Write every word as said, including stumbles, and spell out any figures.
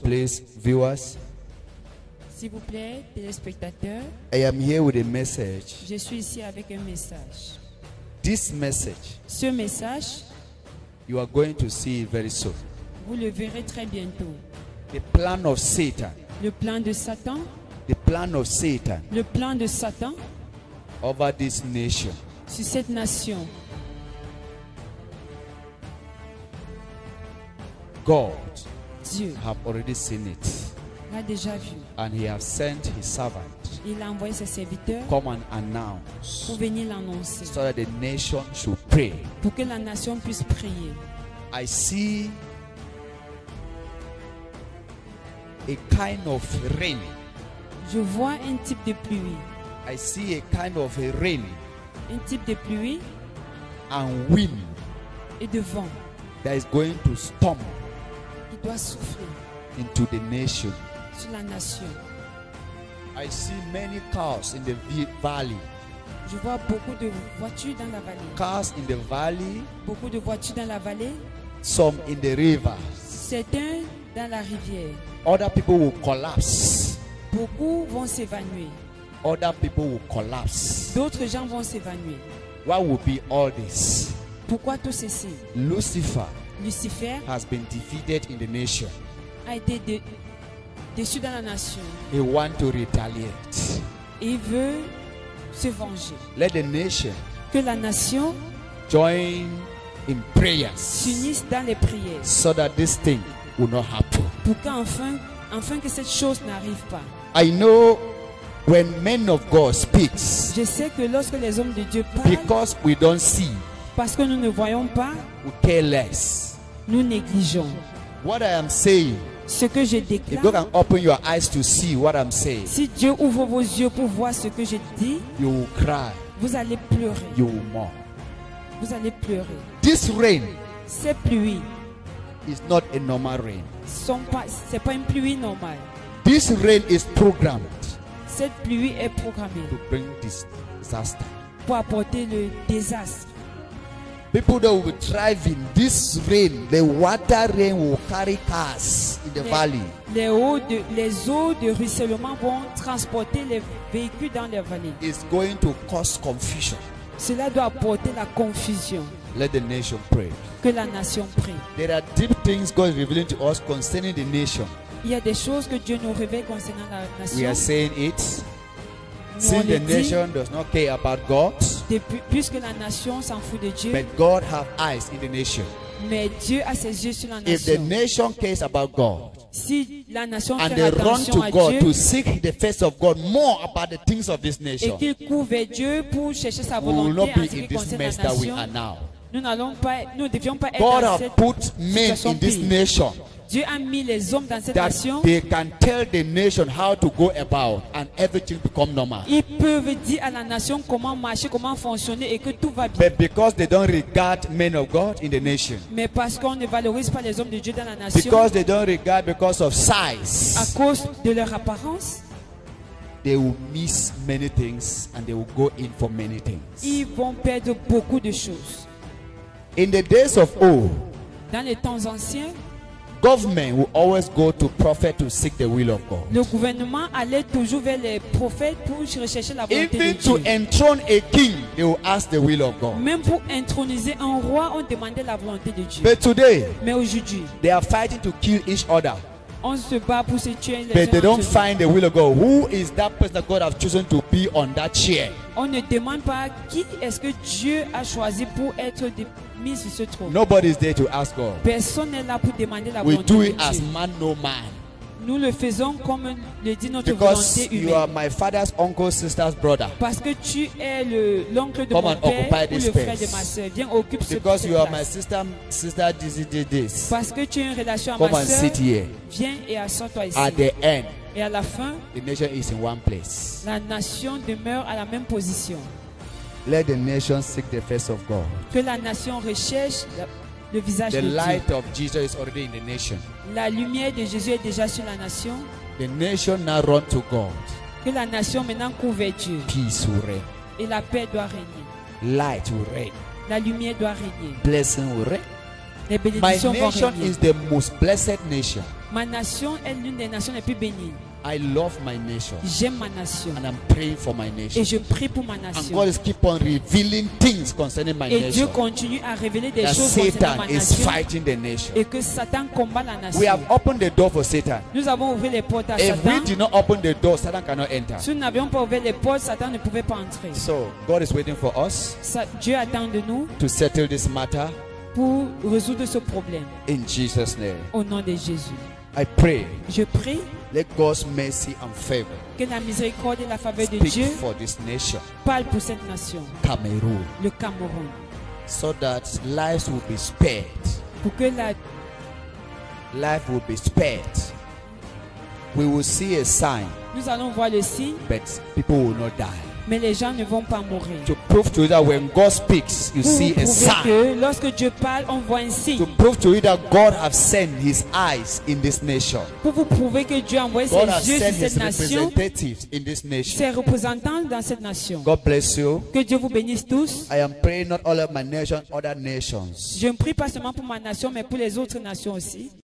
please, viewers. S'il vous plaît, téléspectateurs, I am here with a message. je suis ici avec un message. This message, Ce message, you are going to see it very soon. vous le verrez très bientôt. The plan of Satan, Le plan de Satan, the plan of Satan le plan de Satan over this nation. sur cette nation. God Dieu have already seen it, l'a déjà vu. and he has sent his servant Il a envoyé ses serviteurs come and announce pour venir l'annoncer, so that the nation should pray. pour que la nation puisse prier. I see a kind of rain. Je vois un type de pluie, I see a kind of a rain un type de pluie and wind et de vent that is going to storm qui doit souffler into the nation. sur la nation. I see many cars in the vi- valley. Je vois beaucoup de voitures dans la vallée. Cars in the valley, Beaucoup de voitures dans la vallée, some in the river. certains dans la rivière. Other people will collapse. Beaucoup vont s'évanouir. Other people will collapse. D'autres gens vont s'évanouir. What will be all this? Pourquoi tout ceci? Lucifer Lucifer has been defeated in the nation. a été dé- déçu dans la nation. He wants to retaliate. Et il veut se venger. Let the nation Que la nation join in prayers s'unisse dans les prières. so that this thing will not happen. Pour qu'enfin enfin que cette chose n'arrive pas. I know when men of God speaks, Je sais que lorsque les hommes de Dieu parlent, because we don't see, parce que nous ne voyons pas, we care less. nous négligeons. What I am saying, Ce que je if God déclare, can open your eyes to see what I'm saying, si Dieu ouvre vos yeux pour voir ce que je dis, you will cry, vous allez pleurer. you will mourn. Vous allez pleurer. This rain Ces pluies is not a normal rain. sont pas, c'est pas une pluie normale. This rain is programmed Cette pluie est programmée to bring this disaster. pour apporter le désastre. People that will be driving this rain, the water rain will carry cars in the Les, valley. les eaux de, les eaux de ruissellement vont transporter les véhicules dans les vallées. It's going to cause confusion. Cela doit apporter la confusion. Let the nation pray. Que la nation prie. There are deep things God is revealing to us concerning the nation. Il y a des choses que Dieu nous révèle concernant la We are nation. saying it. Nous, on Since le the dit, nation does not care about God, depuis- puisque la nation s'en fout de Dieu, but God have eyes in the nation. mais Dieu a ses yeux sur la If the nation. nation cares about God Si la nation and fait they run attention to à God Dieu to seek the face of God more about the things of this et nation, qu'il court vers Dieu pour chercher sa we will volonté not en be ce in qui this concerne la mess that we nation, are now. nous n'allons pas, nous ne devions pas être God dans have cette put men situation in this pire. nation Dieu a mis les hommes dans cette that nation. they can tell the nation how to go about and everything become normal. Ils peuvent dire à la nation comment marcher, comment fonctionner et que tout va bien. But because they don't regard men of God in the nation, Mais parce qu'on ne valorise pas les hommes de Dieu dans la nation, because they don't regard because of à size, cause de leur apparence, they will miss many things and they will go in for many things. ils vont perdre beaucoup de choses. In the days of old, Dans les temps anciens, government will always go to prophet to seek the will of God. le gouvernement allait toujours vers les prophètes pour rechercher la volonté Even de to Dieu. enthrone a king, they will ask the will of God. Même pour introniser un roi, on demandait la volonté de Dieu. But today, Mais aujourd'hui, they are fighting to kill each other. on se bat pour se tuer les But they uns don't entre eux. find the will of God. Who is that person that God has chosen to be on that chair? On ne demande pas qui est-ce que Dieu a choisi pour être de- mis sur ce trône. Nobody is there to ask God. Personne n'est là pour demander la We volonté do de it as Dieu. man, no man. Nous le faisons comme le dit notre Because volonté you are humaine. my father's uncle, sister's brother. Parce que tu es le- l'oncle de Come mon and père occupy ou this le frère de space. ma soeur. Viens, occupe ce Because cette you are my place. sister, sister, this, this, this. Parce que tu as une relation à Come ma and soeur. sit here. Viens et assois-toi ici. At the end, Et à la fin, the nation is in one place. la nation demeure à la même position. Let the nation seek the face of God. Que la nation recherche la- le visage The de Dieu. light of Jesus is already in the nation. La lumière de Jésus est déjà sur la nation. The nation now run to God. Que la nation maintenant court vers Dieu. Peace will reign. Et la paix doit régner. Light will reign. La lumière doit régner. Blessing will reign. Les My bénédictions vont nation régner. is the most blessed nation. Ma nation est l'une des nations les plus bénies. I love my nation. J'aime ma nation. And I'm praying for my nation. Et je prie pour ma And nation. God is keep on revealing things concerning my Et Dieu nation. continue à révéler des That choses concernant Satan ma is nation. fighting the nation. Et que Satan combat la nation. We have opened the door for Satan. Nous avons ouvert les portes à If we Satan. did not open the door, Satan cannot enter. Si nous n'avions pas ouvert les portes, Satan ne pouvait pas entrer. So God is waiting for us Ça, Dieu attend de nous to settle this matter pour résoudre ce problème. in Jesus' name. Au nom de Jésus. I pray, Je prie let God's mercy and favor que la miséricorde et la faveur de speak Dieu for this nation, parlent pour cette nation, Cameroon, le Cameroun, so that lives will be spared. pour que la, Life will be spared. We will see a sign, nous allons voir le signe, but people will not die. mais les gens ne vont pas mourir. To prove to you that when God speaks, you Pour see vous a prouver sign. que lorsque Dieu parle, on voit un signe. To prove to you that God has sent His eyes in this nation. Pour vous prouver que Dieu a envoyé God has ses yeux sent sur His cette nation, representatives in this nation. ses représentants dans cette nation. God bless you. Que Dieu vous bénisse tous. I am praying not all of my nation, other nations. Je ne prie pas seulement pour ma nation, mais pour les autres nations aussi.